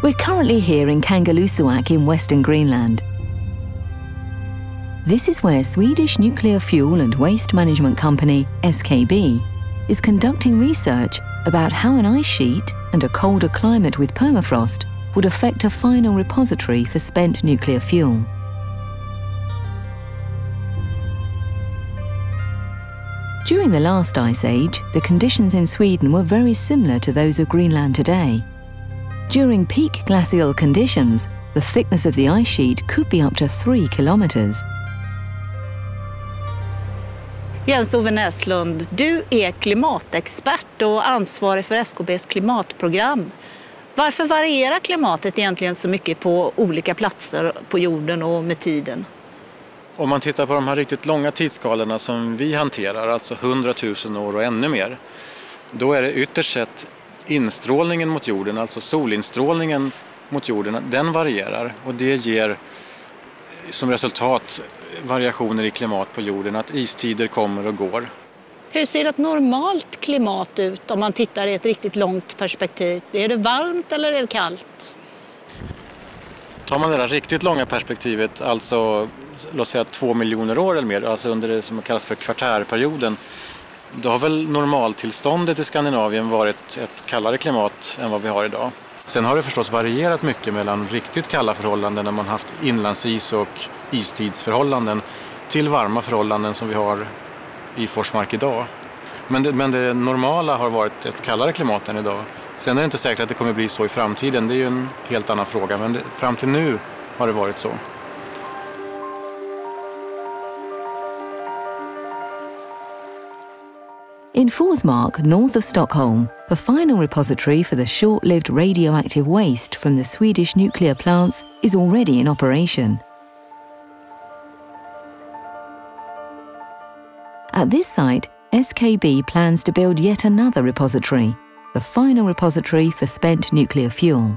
We're currently here in Kangerlussuaq in western Greenland. This is where Swedish nuclear fuel and waste management company SKB is conducting research about how an ice sheet and a colder climate with permafrost would affect a final repository for spent nuclear fuel. During the last ice age, the conditions in Sweden were very similar to those of Greenland today. During peak glacial conditions, the thickness of the ice sheet could be up to 3 kilometers. Jens-Ove Näslund, du är klimatexpert och ansvarig för SKBs klimatprogram. Varför varierar klimatet egentligen så mycket på olika platser på jorden och med tiden? Om man tittar på de här riktigt långa tidsskalorna som vi hanterar, alltså 100 000 år och ännu mer, då är det ytterst sett instrålningen mot jorden, alltså solinstrålningen mot jorden, den varierar och det ger som resultat variationer i klimat på jorden, att istider kommer och går. Hur ser ett normalt klimat ut om man tittar i ett riktigt långt perspektiv? Är det varmt eller är det kallt? Tar man det där riktigt långa perspektivet, alltså låt säga 2 miljoner år eller mer, alltså under det som kallas för kvartärperioden, då har väl normaltillståndet i Skandinavien varit ett kallare klimat än vad vi har idag. Sen har det förstås varierat mycket mellan riktigt kalla förhållanden när man haft inlandsis- och istidsförhållanden till varma förhållanden som vi har i Forsmark idag. Men det normala har varit ett kallare klimat än idag. Sen är det inte säkert att det kommer bli så i framtiden, det är ju en helt annan fråga, men fram till nu har det varit så. In Forsmark, north of Stockholm, a final repository for the short-lived radioactive waste from the Swedish nuclear plants is already in operation. At this site, SKB plans to build yet another repository, the final repository for spent nuclear fuel.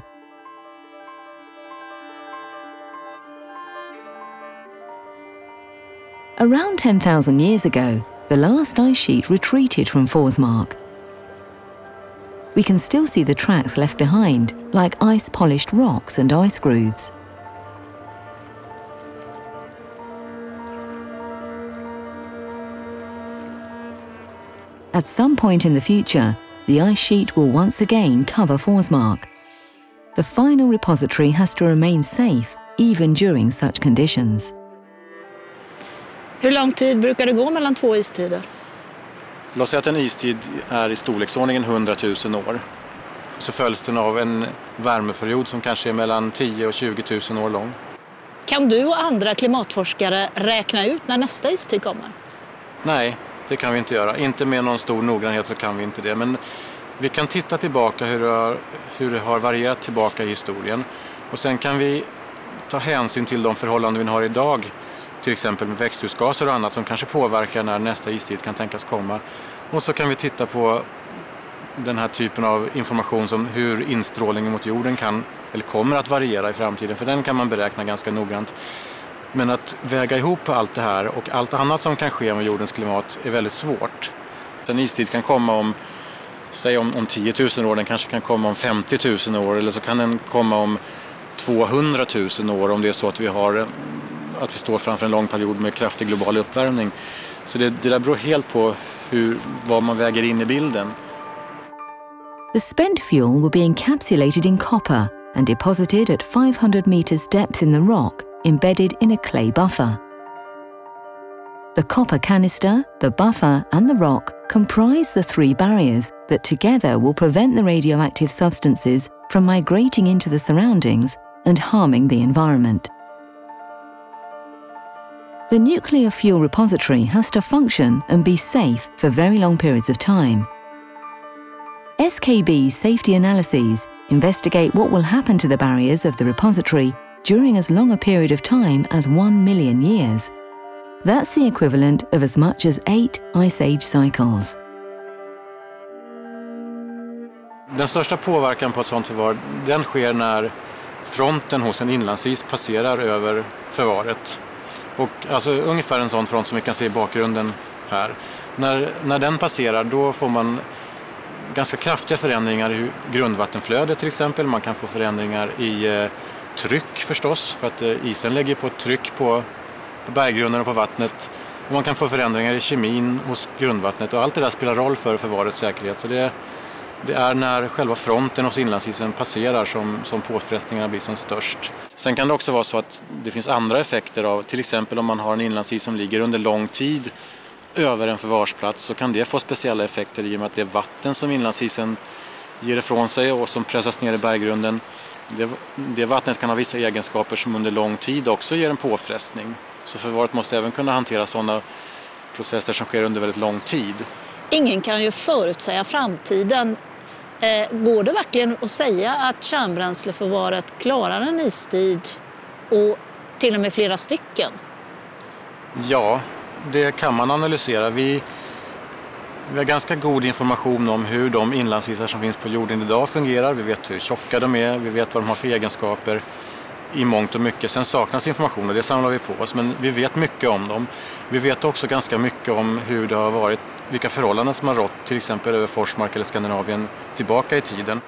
Around 10,000 years ago, the last ice sheet retreated from Forsmark. We can still see the tracks left behind, like ice-polished rocks and ice grooves. At some point in the future, the ice sheet will once again cover Forsmark. The final repository has to remain safe, even during such conditions. Hur lång tid brukar det gå mellan två istider? Låt säga att en istid är i storleksordningen 100 000 år. Så följs den av en värmeperiod som kanske är mellan 10 och 20 000 år lång. Kan du och andra klimatforskare räkna ut när nästa istid kommer? Nej, det kan vi inte göra. Inte med någon stor noggrannhet så kan vi inte det. Men vi kan titta tillbaka hur det har varierat tillbaka i historien. Och sen kan vi ta hänsyn till de förhållanden vi har idag. Till exempel med växthusgaser och annat som kanske påverkar när nästa istid kan tänkas komma. Och så kan vi titta på den här typen av information som hur instrålningen mot jorden kan eller kommer att variera i framtiden. För den kan man beräkna ganska noggrant. Men att väga ihop allt det här och allt annat som kan ske med jordens klimat är väldigt svårt. En istid kan komma om 10 000 år, den kanske kan komma om 50 000 år eller så kan den komma om 200 000 år om det är så att vi står framför en lång period med kraftig global uppvärmning. Så det där beror helt på vad man väger in i bilden. The spent fuel will be encapsulated in copper and deposited at 500 meters depth in the rock, embedded in a clay buffer. The copper canister, the buffer and the rock comprise the three barriers that together will prevent the radioactive substances from migrating into the surroundings and harming the environment. The nuclear fuel repository has to function and be safe for very long periods of time. SKB's safety analyses investigate what will happen to the barriers of the repository during as long a period of time as 1 million years. That's the equivalent of as much as 8 ice age cycles. Den största påverkan på ett sådant förvar, den sker när fronten hos en inlandsis passerar över förvaret. Och alltså ungefär en sån front som vi kan se i bakgrunden här. När den passerar, då får man ganska kraftiga förändringar i grundvattenflödet till exempel. Man kan få förändringar i tryck förstås, för att isen lägger på ett tryck på berggrunden och på vattnet. Och man kan få förändringar i kemin hos grundvattnet, och allt det där spelar roll för förvarets säkerhet. Så det är när själva fronten hos inlandsisen passerar som påfrestningarna blir som störst. Sen kan det också vara så att det finns andra effekter av, till exempel om man har en inlandsis som ligger under lång tid över en förvarsplats, så kan det få speciella effekter i och med att det är vatten som inlandsisen ger ifrån sig och som pressas ner i berggrunden. Det vattnet kan ha vissa egenskaper som under lång tid också ger en påfrestning. Så förvaret måste även kunna hantera sådana processer som sker under väldigt lång tid. Ingen kan ju förutsäga framtiden. Går det verkligen att säga att kärnbränsleförvaret klarar en istid och till och med flera stycken? Ja, det kan man analysera. Vi har ganska god information om hur de inlandsisar som finns på jorden idag fungerar. Vi vet hur tjocka de är, vi vet vad de har för egenskaper i mångt och mycket. Sen saknas information och det samlar vi på oss, men vi vet mycket om dem. Vi vet också ganska mycket om hur det har varit, vilka förhållanden som har rått till exempel över Forsmark eller Skandinavien tillbaka i tiden.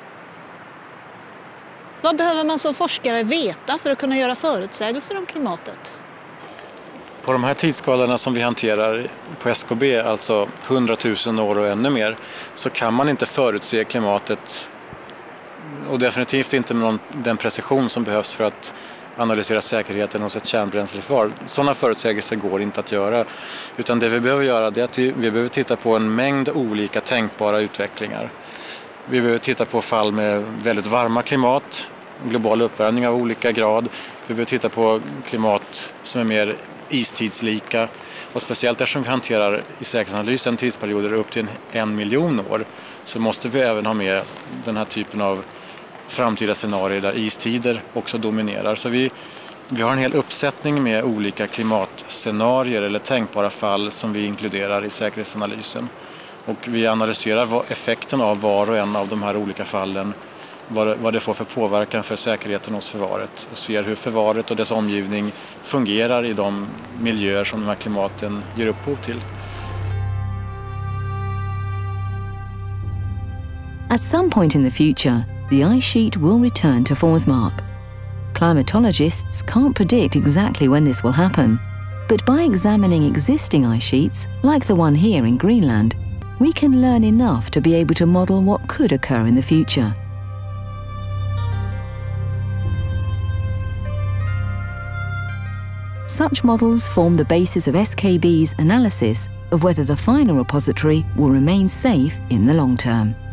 Vad behöver man som forskare veta för att kunna göra förutsägelser om klimatet? På de här tidsskalorna som vi hanterar på SKB, alltså 100 000 år och ännu mer, så kan man inte förutse klimatet, och definitivt inte med den precision som behövs för att analysera säkerheten hos ett kärnbränsleförvar. Sådana förutsägelser går inte att göra, utan det vi behöver göra är att vi behöver titta på en mängd olika tänkbara utvecklingar. Vi behöver titta på fall med väldigt varma klimat, global uppvärmning av olika grad. Vi behöver titta på klimat som är mer istidslika, och speciellt eftersom vi hanterar i säkerhetsanalysen tidsperioder upp till 1 miljon år, så måste vi även ha med den här typen av framtida scenarier där istider också dominerar. Så vi har en hel uppsättning med olika klimatscenarier eller tänkbara fall som vi inkluderar i säkerhetsanalysen. Och vi analyserar effekten av var och en av de här olika fallen, vad det får för påverkan för säkerheten hos förvaret, och ser hur förvaret och dess omgivning fungerar i de miljöer som de här klimaten ger upphov till. At some point in the future, the ice sheet will return to Forsmark. Climatologists can't predict exactly when this will happen, but by examining existing ice sheets, like the one here in Greenland, we can learn enough to be able to model what could occur in the future. Such models form the basis of SKB's analysis of whether the final repository will remain safe in the long term.